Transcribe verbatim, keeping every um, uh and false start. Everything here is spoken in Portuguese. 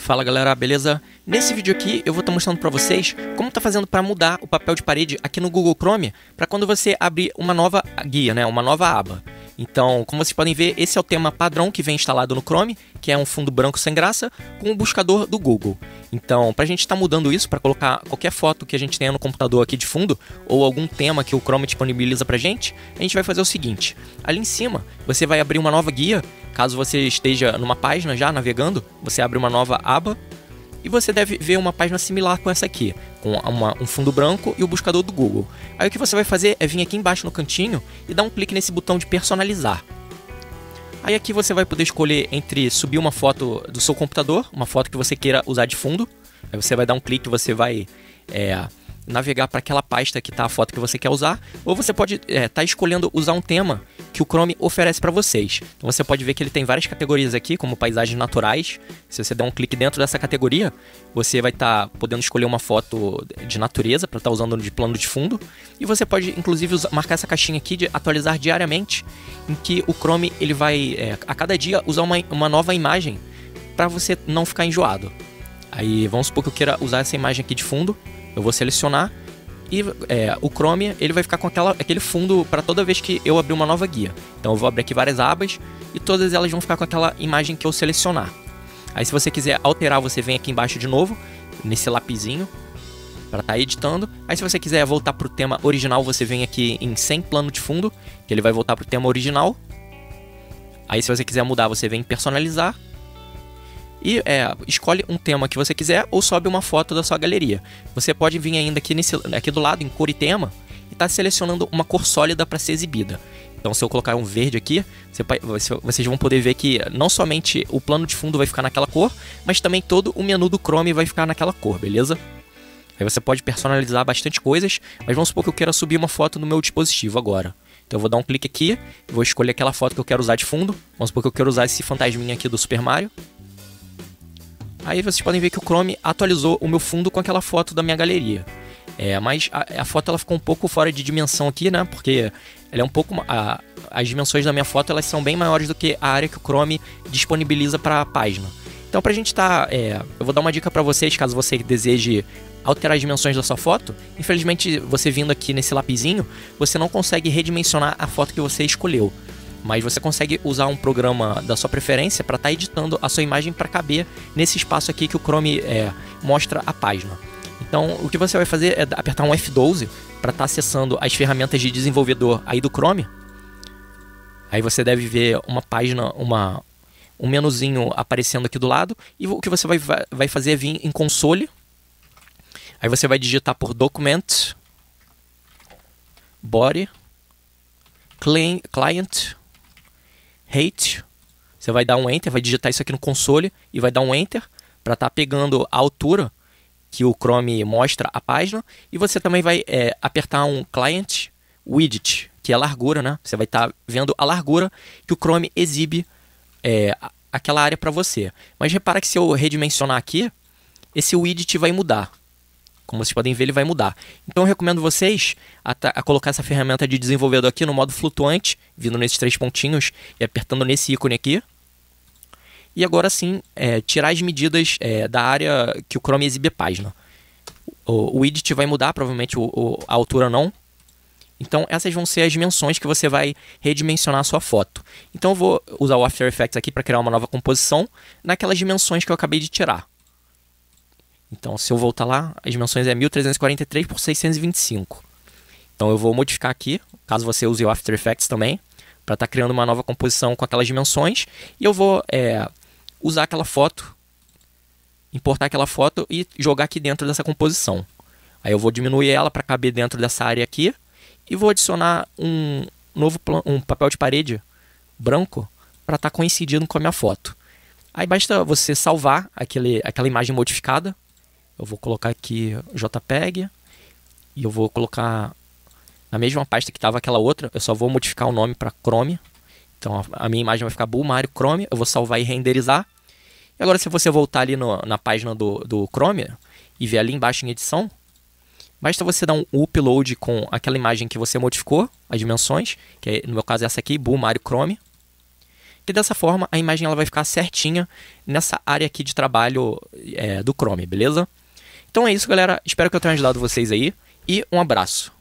Fala galera, beleza? Nesse vídeo aqui eu vou estar mostrando para vocês como tá fazendo para mudar o papel de parede aqui no Google Chrome para quando você abrir uma nova guia, né, uma nova aba. Então, como vocês podem ver, esse é o tema padrão que vem instalado no Chrome, que é um fundo branco sem graça com o buscador do Google. Então, para a gente estar mudando isso, para colocar qualquer foto que a gente tenha no computador aqui de fundo, ou algum tema que o Chrome disponibiliza para a gente, a gente vai fazer o seguinte: ali em cima, você vai abrir uma nova guia. Caso você esteja numa página já navegando, você abre uma nova aba e você deve ver uma página similar com essa aqui, com uma, um fundo branco e o buscador do Google. Aí o que você vai fazer é vir aqui embaixo no cantinho e dar um clique nesse botão de personalizar. Aí aqui você vai poder escolher entre subir uma foto do seu computador, uma foto que você queira usar de fundo. Aí você vai dar um clique e você vai é, navegar para aquela pasta que está a foto que você quer usar. Ou você pode estar é, tá escolhendo usar um tema que o Chrome oferece para vocês. Então você pode ver que ele tem várias categorias aqui, como paisagens naturais. Se você der um clique dentro dessa categoria, você vai estar tá podendo escolher uma foto de natureza para estar tá usando de plano de fundo. E você pode inclusive usar, marcar essa caixinha aqui de atualizar diariamente, em que o Chrome ele vai é, a cada dia usar uma, uma nova imagem para você não ficar enjoado. Aí vamos supor que eu queira usar essa imagem aqui de fundo. Eu vou selecionar e é, o Chrome ele vai ficar com aquela, aquele fundo para toda vez que eu abrir uma nova guia. Então eu vou abrir aqui várias abas e todas elas vão ficar com aquela imagem que eu selecionar. Aí se você quiser alterar, você vem aqui embaixo de novo, nesse lapisinho, para estar tá editando. Aí se você quiser voltar para o tema original, você vem aqui em sem plano de fundo, que ele vai voltar para o tema original. Aí se você quiser mudar, você vem em personalizar. E é, escolhe um tema que você quiser ou sobe uma foto da sua galeria. Você pode vir ainda aqui, nesse, aqui do lado em cor e tema e estar tá selecionando uma cor sólida para ser exibida. Então se eu colocar um verde aqui, você, vocês vão poder ver que não somente o plano de fundo vai ficar naquela cor, mas também todo o menu do Chrome vai ficar naquela cor, beleza? Aí você pode personalizar bastante coisas, mas vamos supor que eu queira subir uma foto no meu dispositivo agora. Então eu vou dar um clique aqui, vou escolher aquela foto que eu quero usar de fundo. Vamos supor que eu quero usar esse fantasminha aqui do Super Mario. Aí vocês podem ver que o Chrome atualizou o meu fundo com aquela foto da minha galeria. É, mas a, a foto ela ficou um pouco fora de dimensão aqui, né? Porque ela é um pouco a, as dimensões da minha foto elas são bem maiores do que a área que o Chrome disponibiliza para a página. Então para a gente tá, é, eu vou dar uma dica para vocês caso você deseje alterar as dimensões da sua foto. Infelizmente você vindo aqui nesse lapisinho, você não consegue redimensionar a foto que você escolheu. Mas você consegue usar um programa da sua preferência para estar tá editando a sua imagem para caber nesse espaço aqui que o Chrome é, mostra a página. Então o que você vai fazer é apertar um F doze para estar tá acessando as ferramentas de desenvolvedor aí do Chrome. Aí você deve ver uma página, uma, um menuzinho aparecendo aqui do lado. E o que você vai, vai fazer é vir em console. Aí você vai digitar por Document, Body, Client, Height. Você vai dar um Enter, vai digitar isso aqui no console e vai dar um Enter para estar tá pegando a altura que o Chrome mostra a página. E você também vai é, apertar um Client Widget, que é a largura, né? Você vai estar tá vendo a largura que o Chrome exibe é, aquela área para você. Mas repara que se eu redimensionar aqui, esse widget vai mudar. Como vocês podem ver, ele vai mudar. Então eu recomendo vocês a, a colocar essa ferramenta de desenvolvedor aqui no modo flutuante, vindo nesses três pontinhos e apertando nesse ícone aqui. E agora sim, é, tirar as medidas é, da área que o Chrome exibe a página. O, o widget vai mudar, provavelmente o, o, a altura não. Então essas vão ser as dimensões que você vai redimensionar a sua foto. Então eu vou usar o After Effects aqui para criar uma nova composição naquelas dimensões que eu acabei de tirar. Então, se eu voltar lá, as dimensões é mil trezentos e quarenta e três por seiscentos e vinte e cinco. Então, eu vou modificar aqui, caso você use o After Effects também, para estar tá criando uma nova composição com aquelas dimensões. E eu vou é, usar aquela foto, importar aquela foto e jogar aqui dentro dessa composição. Aí eu vou diminuir ela para caber dentro dessa área aqui. E vou adicionar um novo um papel de parede branco para estar tá coincidindo com a minha foto. Aí basta você salvar aquele, aquela imagem modificada. Eu vou colocar aqui JPEG e eu vou colocar na mesma pasta que estava aquela outra. Eu só vou modificar o nome para Chrome. Então a minha imagem vai ficar Bull Mario Chrome. Eu vou salvar e renderizar. E agora se você voltar ali no, na página do, do Chrome e ver ali embaixo em edição, basta você dar um upload com aquela imagem que você modificou, as dimensões, que no meu caso é essa aqui, Bull Mario Chrome. que dessa forma a imagem ela vai ficar certinha nessa área aqui de trabalho é, do Chrome, beleza? Então é isso, galera. Espero que eu tenha ajudado vocês aí e um abraço.